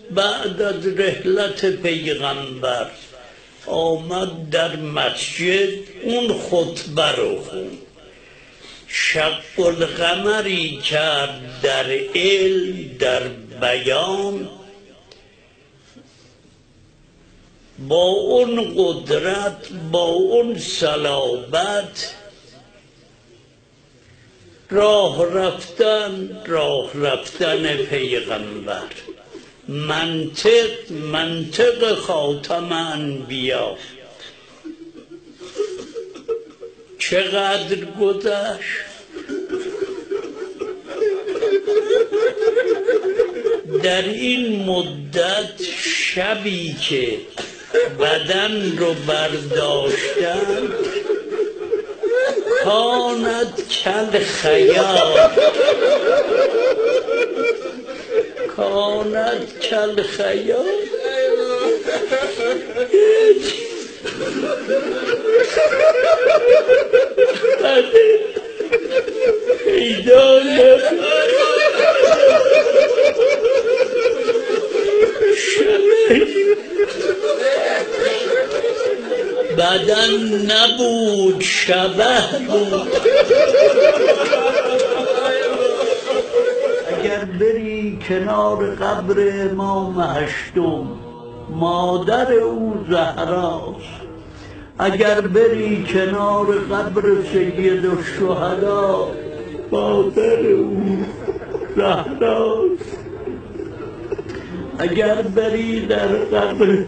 بعد از رحلت پیغمبر آمد در مسجد اون خطبه رو خوند. شق القمری کرد در علم، در بیان، با اون قدرت، با اون صلابت راه رفتن پیغمبر، منطق خاتم انبیا چقدر گذشت. در این مدت شبی که بدن رو برداشتن کانت کل خیال، کانت کل خیال. پیدا بدن نبود، شبه بود. اگر بری کنار قبر امام هشتم، مادر او زهراست. اگر بری کنار قبر سید الشهدا، مادر او زهراست. اگر بری در قبر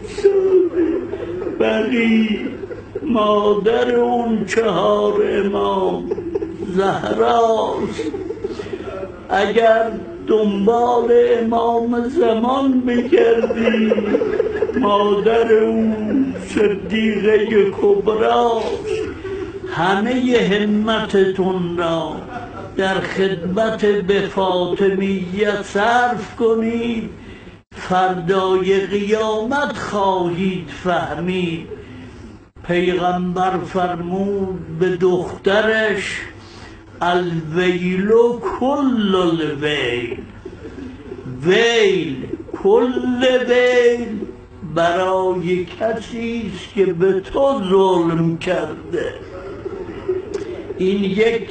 بقی، مادر اون 4 امام زهراست. اگر دنبال امام زمان بگردی، مادر اون صدیقه کبراست. همه همتتون را در خدمت به فاطمیه صرف کنید، فردای قیامت خواهید فهمید. پیغمبر فرمود به دخترش الویل کل الویل، ویل کل ویل برای کسی است که به تو ظلم کرده. این یک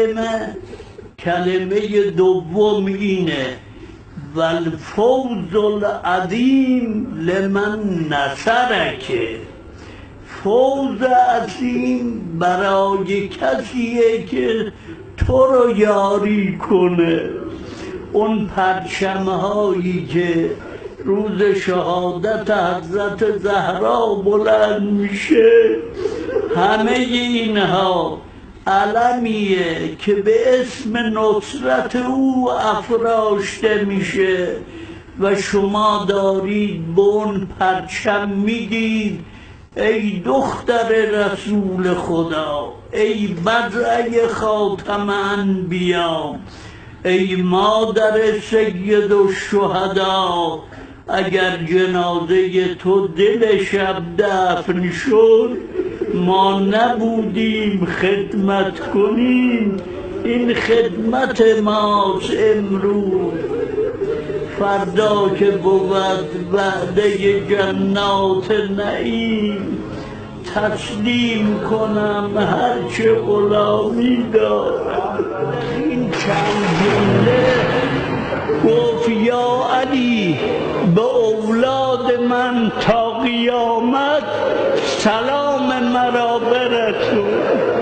کلمه دوم اینه والفوز العظیم لمن نصرک. فوز عظیم برای کسیه که تو رو یاری کنه. اون پرچمهایی که روز شهادت حضرت زهرا بلند میشه، همه اینها علمیه که به اسم نصرت او افراشته میشه و شما دارید به اون پرچم میگید ای دختر رسول خدا، ای بدرعه خاتم انبیا، ای مادر سید الشهدا. اگر جنازه تو دل شب دفن شد، ما نبودیم خدمت کنیم. این خدمت ماست امروز. فردا که بود وعده جنات نعیم، تسلیم کنم هرچه غلامی دارم. این چند جمله گفت یا علی به اولاد من تا قیامت سلام مرا برسون.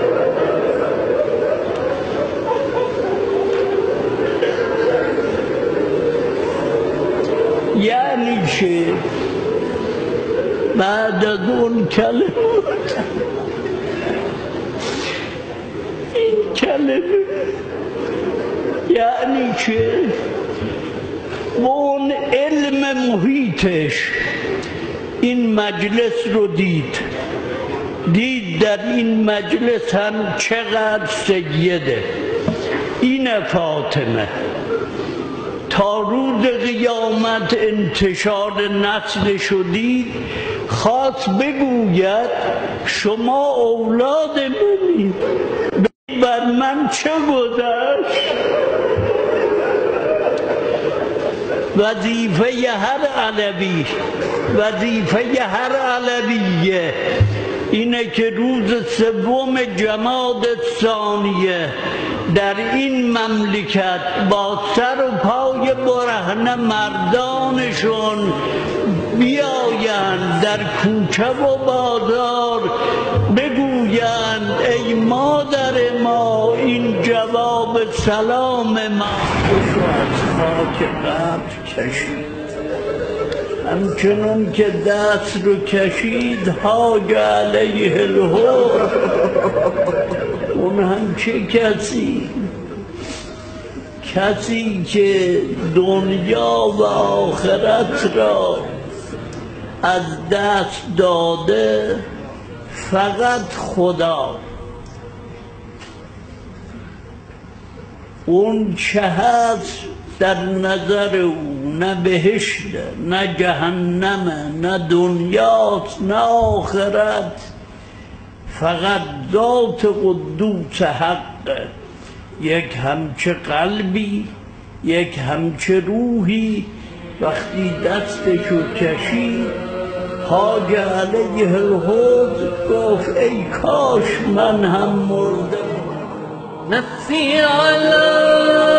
یعنی چه؟ بعد از اون کلمات، این کلمه یعنی چه؟ اون علم محیطش این مجلس رو دید در این مجلس هم چقدر سیده. این فاطمه تا روز قیامت انتشار نسل شدید، خواست بگوید شما اولاد منید، بر من چه گذشت. وظیفه هر علویه اینه که روز 3 جمادی الثانیه در این مملکت با سر و پای برهنه مردانشون بیایند در کوچه و بازار بگویند ای مادر ما این جواب سلام ما خوشو از خاک قبر کشید. همچنون که دست رو کشید حاج علیه الحور اون هم چه کسی که دنیا و آخرت را از دست داده فقط خدا. اون چه هست در نظر او نه بهشته نه جهنمه نه دنیاست نه آخرت، فقط ذات قدوس حقه. یک همچه قلبی یک همچه روحی وقتی دستشو کشید حاج علیه الحوض گفت ای کاش من هم مرده. نفسی علی